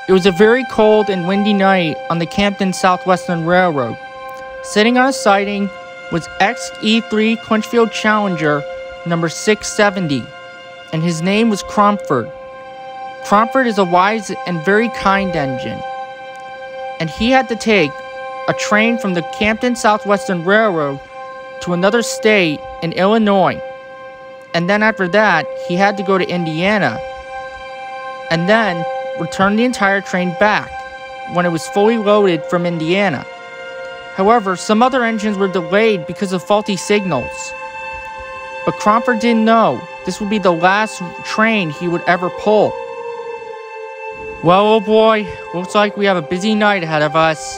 It was a very cold and windy night on the Camden Southwestern Railroad. Sitting on a siding was XE3 Clinchfield Challenger number 670, and his name was Cromford. Cromford is a wise and very kind engine, and he had to take a train from the Camden Southwestern Railroad to another state in Illinois, and then after that he had to go to Indiana, and then return the entire train back when it was fully loaded from Indiana. However, some other engines were delayed because of faulty signals. But Cromford didn't know this would be the last train he would ever pull. Well, oh boy, looks like we have a busy night ahead of us.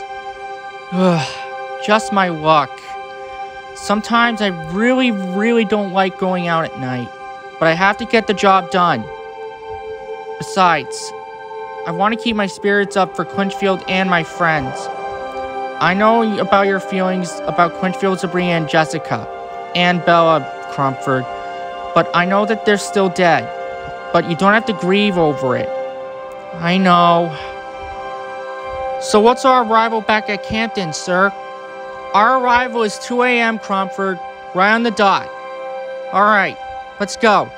Just my luck. Sometimes I really don't like going out at night, but I have to get the job done. Besides, I want to keep my spirits up for Clinchfield and my friends. I know about your feelings about Clinchfield, Sabrina, and Jessica, and Bella, Cromford, but I know that they're still dead. But you don't have to grieve over it. I know. So what's our arrival back at Camden, sir? Our arrival is 2 a.m., Cromford, right on the dot. Alright, let's go.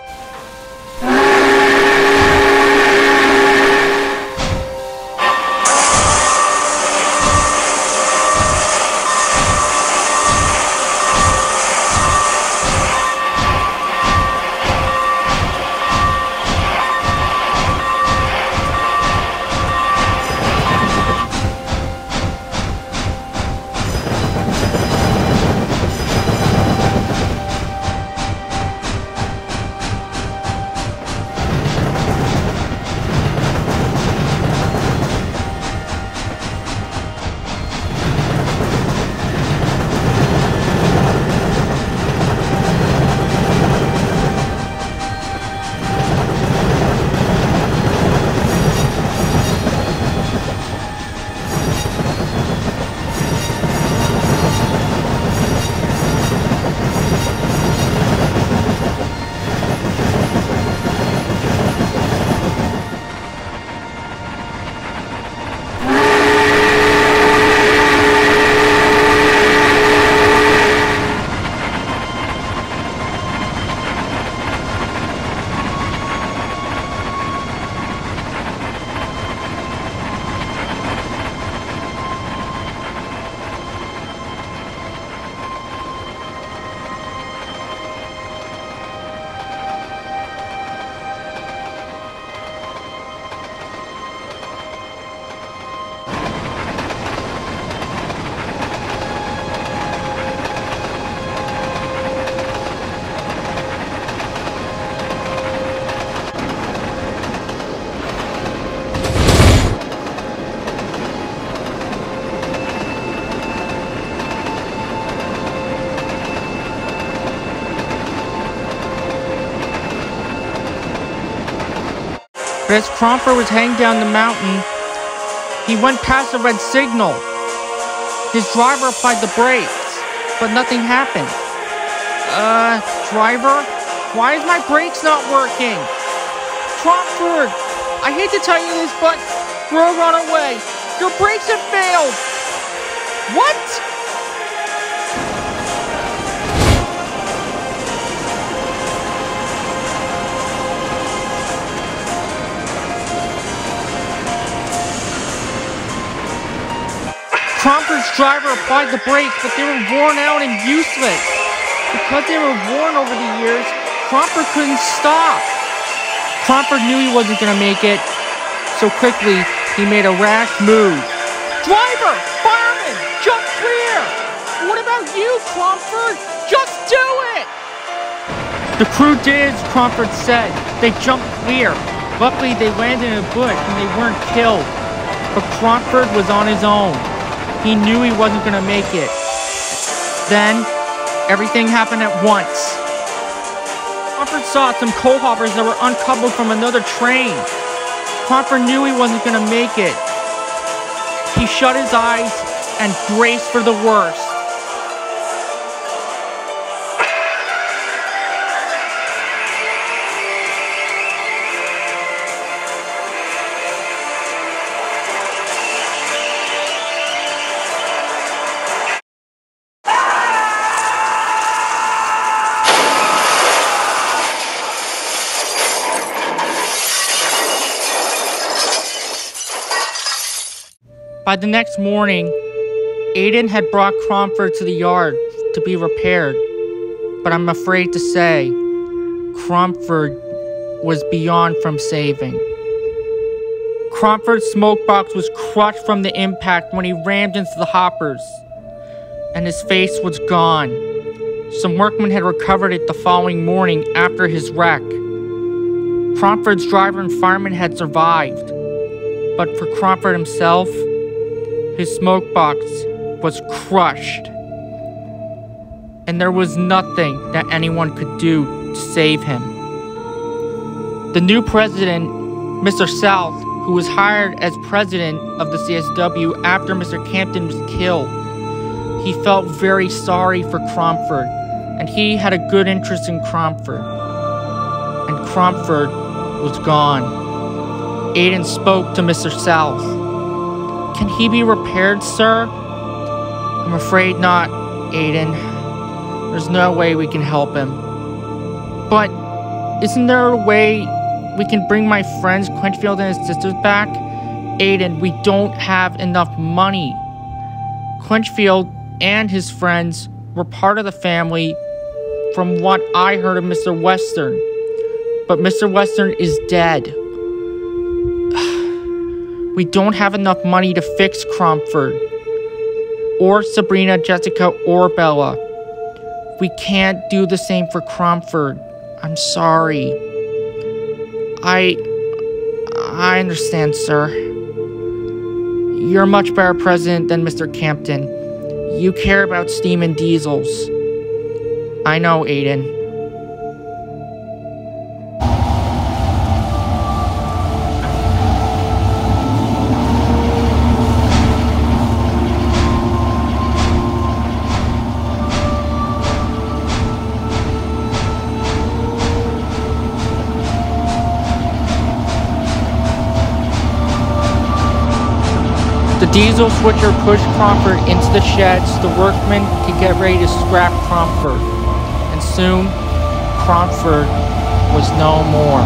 But as Cromford was heading down the mountain, he went past a red signal. His driver applied the brakes, but nothing happened. Driver? Why is my brakes not working? Cromford! I hate to tell you this, but we're a runaway. Your brakes have failed! What? Cromford's driver applied the brakes, but they were worn out and useless. Because they were worn over the years, Cromford couldn't stop. Cromford knew he wasn't going to make it, so quickly he made a rash move. Driver! Fireman! Jump clear! What about you, Cromford? Just do it! The crew did as Cromford said. They jumped clear. Luckily, they landed in a bush and they weren't killed. But Cromford was on his own. He knew he wasn't going to make it. Then, everything happened at once. Cromford saw some coal hoppers that were uncoupled from another train. Cromford knew he wasn't going to make it. He shut his eyes and braced for the worst. By the next morning, Aiden had brought Cromford to the yard to be repaired, but I'm afraid to say, Cromford was beyond from saving. Cromford's smokebox was crushed from the impact when he rammed into the hoppers, and his face was gone. Some workmen had recovered it the following morning after his wreck. Cromford's driver and fireman had survived, but for Cromford himself, his smokebox was crushed, and there was nothing that anyone could do to save him. The new president, Mr. South, who was hired as president of the CSW after Mr. Campton was killed, he felt very sorry for Cromford, and he had a good interest in Cromford. And Cromford was gone. Aiden spoke to Mr. South. "Can he be repaired, sir?" "I'm afraid not, Aiden. There's no way we can help him." "But isn't there a way we can bring my friends Clinchfield and his sisters back?" "Aiden, we don't have enough money." Clinchfield and his friends were part of the family from what I heard of Mr. Western. But Mr. Western is dead. We don't have enough money to fix Cromford, or Sabrina, Jessica, or Bella. We can't do the same for Cromford. I'm sorry. I understand, sir. You're a much better president than Mr. Campton. You care about steam and diesels. I know, Aiden. The diesel switcher pushed Cromford into the shed so the workmen could get ready to scrap Cromford. And soon, Cromford was no more.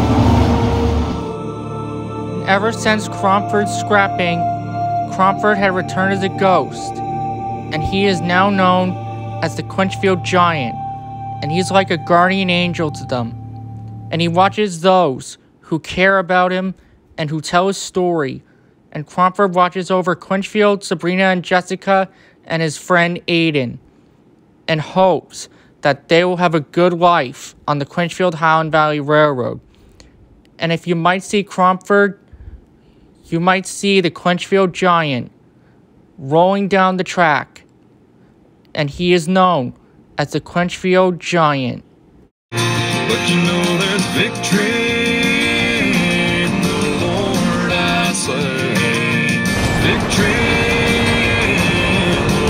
And ever since Cromford's scrapping, Cromford had returned as a ghost, and he is now known as the Clinchfield Giant, and he's like a guardian angel to them. And he watches those who care about him and who tell his story. And Cromford watches over Clinchfield, Sabrina, and Jessica, and his friend Aiden, and hopes that they will have a good life on the Clinchfield Highland Valley Railroad. And if you might see Cromford, you might see the Clinchfield Giant rolling down the track, and he is known as the Clinchfield Giant. But you know there's victory in the Lord, I say. Victory in the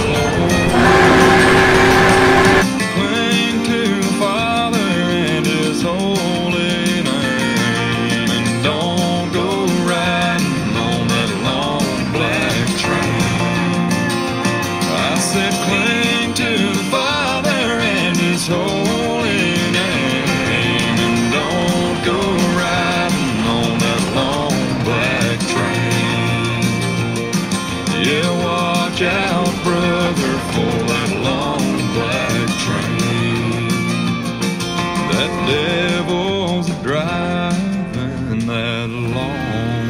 Lord. Cling to the Father and His holy name, and don't go riding on that long black train. I said cling to the Father and His holy name, and don't go riding on that long black train. Yeah, watch out, brother, for that long black train. That devil's driving that long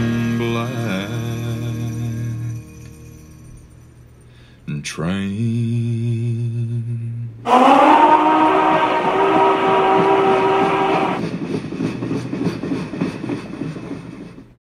black train.